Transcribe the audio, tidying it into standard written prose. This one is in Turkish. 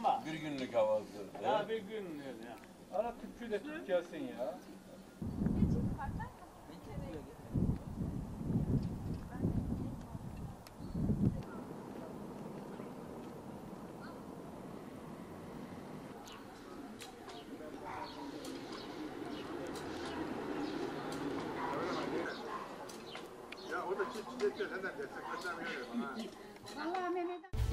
ama. Bir günlük havası. Ya bir gün ya. Ara tüpçü de tut gelsin ya. Ya o da çift çiçekler senden destek göndermiyor ya bana. Vallahi Mehmet